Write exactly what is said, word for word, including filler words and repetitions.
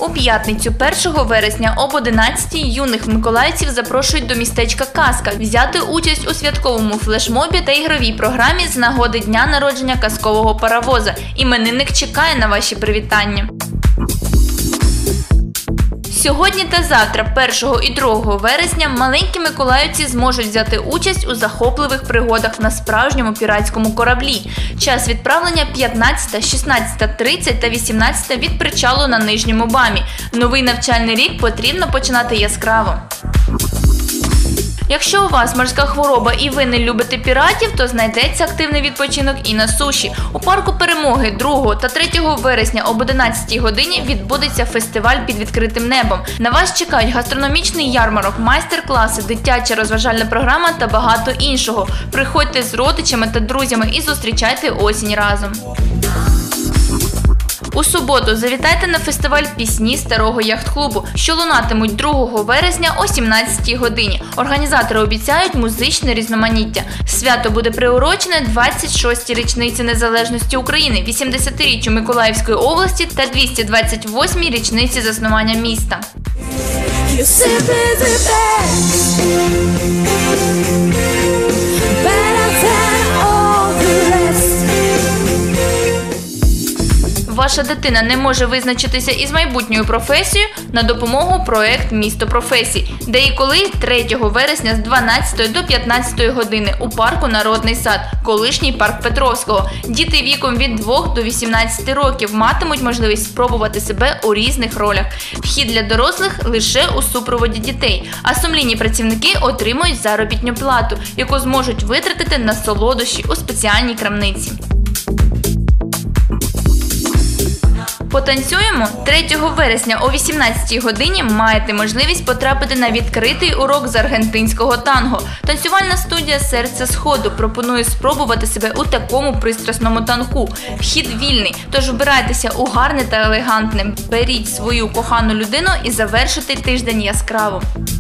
У п'ятницю першого вересня об одинадцятій юних миколаївців запрошують до містечка Казка взяти участь у святковому флешмобі та ігровій програмі з нагоди дня народження казкового паровоза. Іменинник чекає на ваші привітання. Сьогодні та завтра, першого і другого вересня, маленькі миколаївці зможуть взяти участь у захопливих пригодах на справжньому піратському кораблі. Час відправлення п'ятнадцята, шістнадцята тридцять та вісімнадцята від причалу на Нижньому Бамі. Новий навчальний рік потрібно починати яскраво. Якщо у вас морська хвороба і ви не любите піратів, то знайдеться активний відпочинок і на суші. У парку Перемоги другого та третього вересня об одинадцятій годині відбудеться фестиваль під відкритим небом. На вас чекають гастрономічний ярмарок, майстер-класи, дитяча розважальна програма та багато іншого. Приходьте з родичами та друзями і зустрічайте осінь разом. У суботу завітайте на фестиваль пісні Старого яхт-клубу, що лунатимуть другого вересня о сімнадцятій годині. Організатори обіцяють музичне різноманіття. Свято буде приурочене двадцять шостій річниці незалежності України, вісімдесятиріччю Миколаївської області та двісті двадцять восьмій річниці заснування міста. Ваша дитина не може визначитися із майбутньою професією? На допомогу проект «Місто професій», де і коли третього вересня з дванадцятої до п'ятнадцятої години у парку Народний сад, колишній парк Петровського. Діти віком від двох до вісімнадцяти років матимуть можливість спробувати себе у різних ролях. Вхід для дорослих лише у супроводі дітей, а сумлінні працівники отримують заробітну плату, яку зможуть витратити на солодощі у спеціальній крамниці. Потанцюємо? третього вересня о вісімнадцятій годині маєте можливість потрапити на відкритий урок з аргентинського танго. Танцювальна студія «Серце Сходу» пропонує спробувати себе у такому пристрасному танку. Вхід вільний, тож вбирайтеся у гарне та елегантне. Беріть свою кохану людину і завершуйте тиждень яскраво.